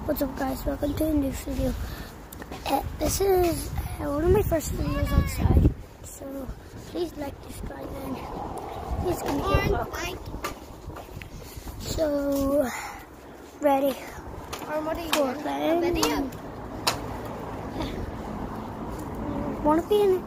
What's up guys, welcome to a new video. This is one of my first videos outside, so please like, subscribe, and please give me a vlog. So, ready for a video. Want to be in it?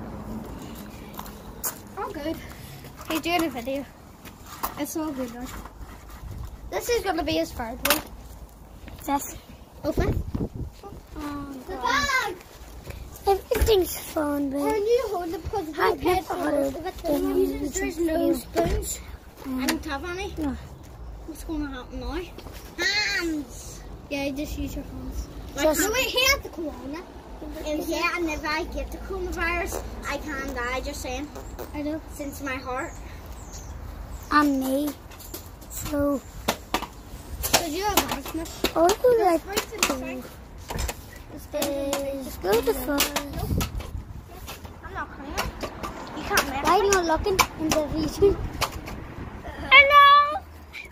Oh good. He's doing a video. It's all good though. This is going to be his third one. Yes. Open. The bag! Everything's fun, but Can you hold it because I've never heard there's no spoons. I don't have any. No. What's going to happen now? Hands! Yeah, just use your hands. Just- No, wait, here's the corona. And yeah, and if I get the coronavirus, I can die, just saying. I know. Since my heart. and me. So, You have asthma. all I would like Right to the to side. is go to fun. I'm not coming out. You can't let Why are you not looking in the video? Hello!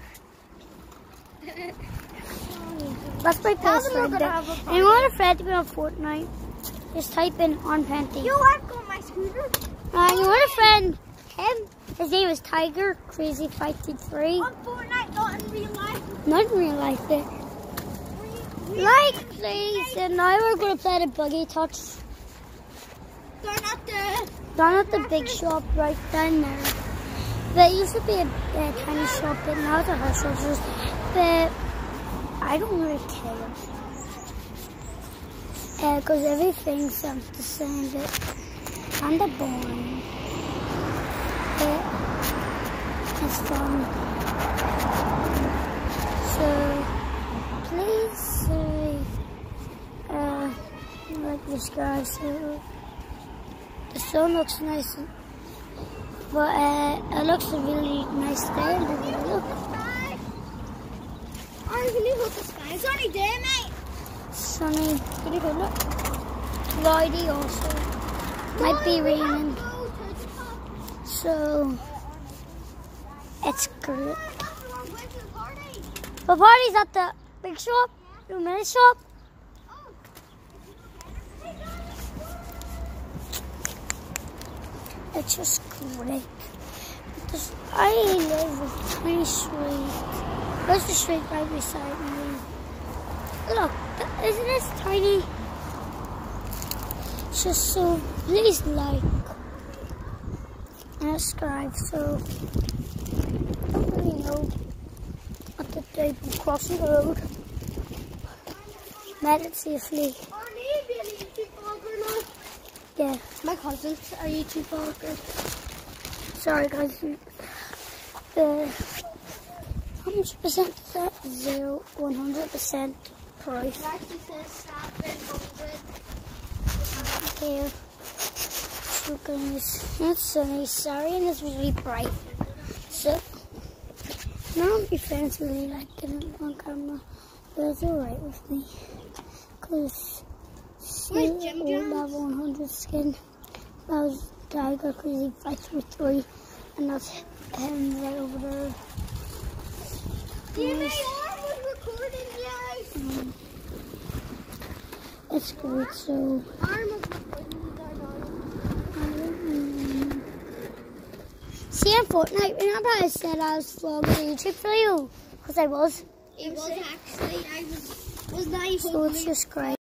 Let's play Fortnite. And you want a friend to be on Fortnite? Just type in on Panty. You have got my scooter. You want a friend? Him? His name is Tiger Crazy 523. On Fortnite, not in real life. Not in real life, but like, please. And now we're going to play the buggy touch. Down at the big shop right down there. There used to be a tiny shop, but now it's a Herschel's. But I don't really care. Because everything sounds the same, but kind of boring. But it's fun. So please like this guy. So the sun looks nice, but it looks a really nice day. Look. I really hope the sky is sunny day, mate. Sunny. Can you look? Cloudy also. Might be raining. So it's great. The party's at the big shop, the mini shop. It's just great. I live with a tiny street. There's the street right beside me. Look, isn't this tiny? Just so please like and subscribe. So I don't really know what to do. I'm crossing the road. Made it safely. Yeah. My cousins are YouTube vloggers. Sorry guys. The 100% that 100% price. Here. So guys, it's sunny. Sorry, and it's really bright. So now my friends really like it on camera, but it's alright with me. Cause see all that 100 skin. That was Tiger Crazy 523, and that's him right over there. It's good, so see on Fortnite, remember I said I was vlogging a YouTube video? Because I was. It was actually, I was not even. So it's just great.